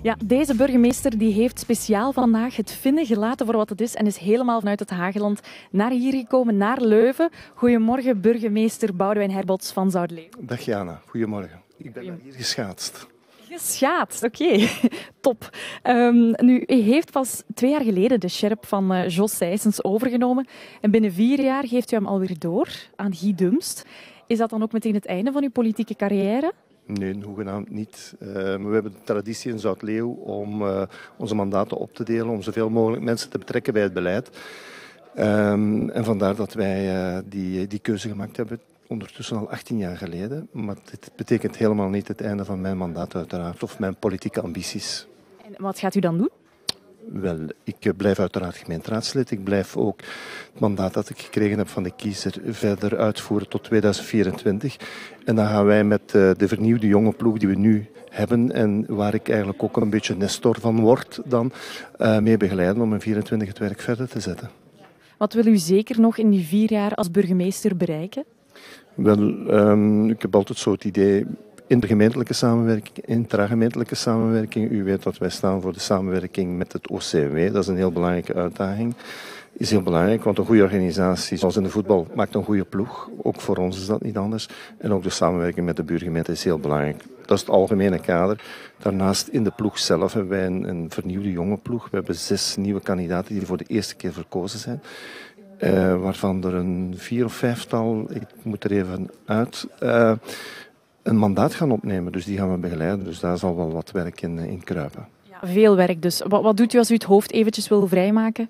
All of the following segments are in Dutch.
Ja, deze burgemeester die heeft speciaal vandaag het vinden gelaten voor wat het is en is helemaal vanuit het Hageland naar hier gekomen, naar Leuven. Goedemorgen, burgemeester Boudewijn Herbots van Zout-Leeuwen. Dag Jana, goedemorgen. Ik ben hier geschaatst. Geschaatst, oké. Top. Nu, u heeft pas 2 jaar geleden de sjerp van Jos Sijsens overgenomen en binnen 4 jaar geeft u hem alweer door aan Guy Dumst. Is dat dan ook meteen het einde van uw politieke carrière? Nee, hoegenaamd niet. We hebben de traditie in Zout-Leeuwen om onze mandaten op te delen, om zoveel mogelijk mensen te betrekken bij het beleid. En vandaar dat wij die keuze gemaakt hebben, ondertussen al 18 jaar geleden. Maar dit betekent helemaal niet het einde van mijn mandaat uiteraard, of mijn politieke ambities. En wat gaat u dan doen? Wel, ik blijf uiteraard gemeenteraadslid. Ik blijf ook het mandaat dat ik gekregen heb van de kiezer verder uitvoeren tot 2024. En dan gaan wij met de vernieuwde jonge ploeg die we nu hebben en waar ik eigenlijk ook een beetje nestor van word, dan mee begeleiden om in 2024 het werk verder te zetten. Wat wil u zeker nog in die 4 jaar als burgemeester bereiken? Wel, ik heb altijd zo het idee, intergemeentelijke samenwerking, intragemeentelijke samenwerking. U weet dat wij staan voor de samenwerking met het OCMW. Dat is een heel belangrijke uitdaging. Is heel belangrijk, want een goede organisatie, zoals in de voetbal, maakt een goede ploeg. Ook voor ons is dat niet anders. En ook de samenwerking met de buurgemeente is heel belangrijk. Dat is het algemene kader. Daarnaast in de ploeg zelf hebben wij een vernieuwde jonge ploeg. We hebben 6 nieuwe kandidaten die voor de eerste keer verkozen zijn. Waarvan er een 4 of 5-tal, ik moet er even uit, een mandaat gaan opnemen. Dus die gaan we begeleiden. Dus daar zal wel wat werk in kruipen. Ja, veel werk dus. Wat doet u als u het hoofd eventjes wil vrijmaken?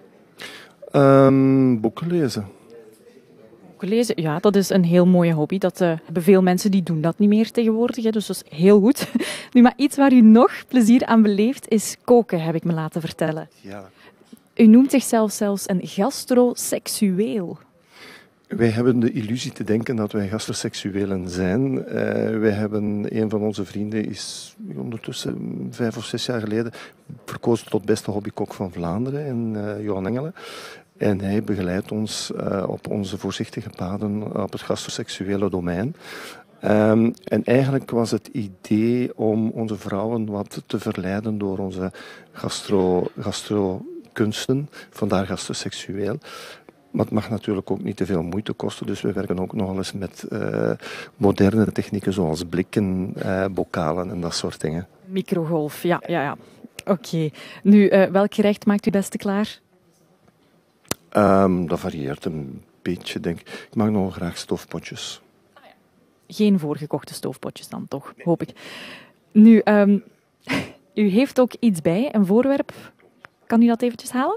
Boeken lezen. Boeken lezen, ja, dat is een heel mooie hobby. Dat hebben veel mensen die doen dat niet meer tegenwoordig. Hè, dus dat is heel goed. Nu, maar iets waar u nog plezier aan beleeft is koken, heb ik me laten vertellen. Ja. U noemt zichzelf zelfs een gastroseksueel. Wij hebben de illusie te denken dat wij gastroseksuelen zijn. Wij hebben, een van onze vrienden is ondertussen 5 of 6 jaar geleden verkozen tot beste hobbykok van Vlaanderen, Johan Engelen. En hij begeleidt ons op onze voorzichtige paden op het gastroseksuele domein. En eigenlijk was het idee om onze vrouwen wat te verleiden door onze gastrokunsten, vandaar gastroseksueel. Maar het mag natuurlijk ook niet te veel moeite kosten, dus we werken ook nog eens met moderne technieken zoals blikken, bokalen en dat soort dingen. Microgolf, ja. Oké. Nu, welk gerecht maakt u het beste klaar? Dat varieert een beetje, denk ik. Ik maak nog graag stoofpotjes. Geen voorgekochte stoofpotjes dan, toch? Nee. Hoop ik. Nu, u heeft ook iets bij, een voorwerp. Kan u dat eventjes halen?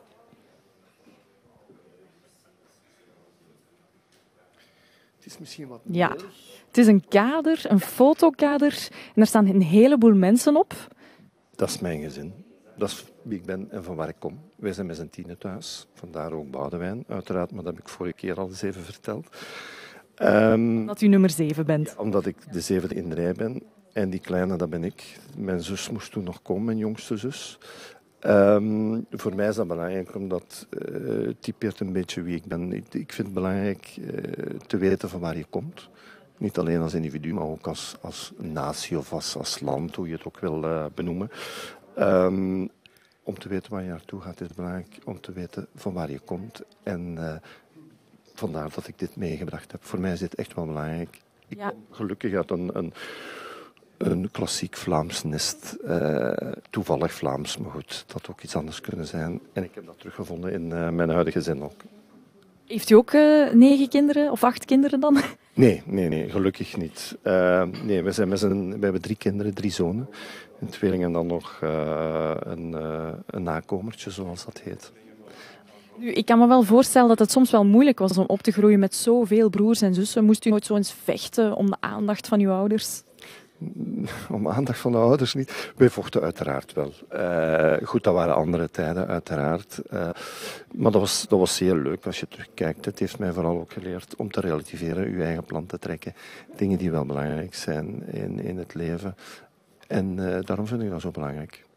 Het is misschien wat ja, het is een kader, een fotokader. En daar staan een heleboel mensen op. Dat is mijn gezin. Dat is wie ik ben en van waar ik kom. Wij zijn met z'n 10 thuis. Vandaar ook Boudewijn, uiteraard. Maar dat heb ik vorige keer al eens even verteld. Dat u nummer 7 bent. Ja, omdat ik de 7e in de rij ben. En die kleine, dat ben ik. Mijn zus moest toen nog komen, mijn jongste zus. Voor mij is dat belangrijk, omdat het typeert een beetje wie ik ben. Ik vind het belangrijk te weten van waar je komt. Niet alleen als individu, maar ook als natie of als land, hoe je het ook wil benoemen. Om te weten waar je naartoe gaat, is het belangrijk om te weten van waar je komt. En vandaar dat ik dit meegebracht heb. Voor mij is dit echt wel belangrijk. Ik kom gelukkig uit een klassiek Vlaams nest. Toevallig Vlaams, maar goed, dat had ook iets anders kunnen zijn. En ik heb dat teruggevonden in mijn huidige gezin ook. Heeft u ook 9 kinderen of 8 kinderen dan? Nee, gelukkig niet. Nee, we hebben 3 kinderen, 3 zonen. Een tweeling en dan nog een nakomertje, zoals dat heet. Nu, ik kan me wel voorstellen dat het soms wel moeilijk was om op te groeien met zoveel broers en zussen. Moest u nooit zo eens vechten om de aandacht van uw ouders? Om aandacht van de ouders niet. Wij vochten uiteraard wel. Goed, dat waren andere tijden, uiteraard. Maar dat was zeer leuk als je terugkijkt. Het heeft mij vooral ook geleerd om te relativeren, je eigen plan te trekken. Dingen die wel belangrijk zijn in het leven. En daarom vind ik dat zo belangrijk.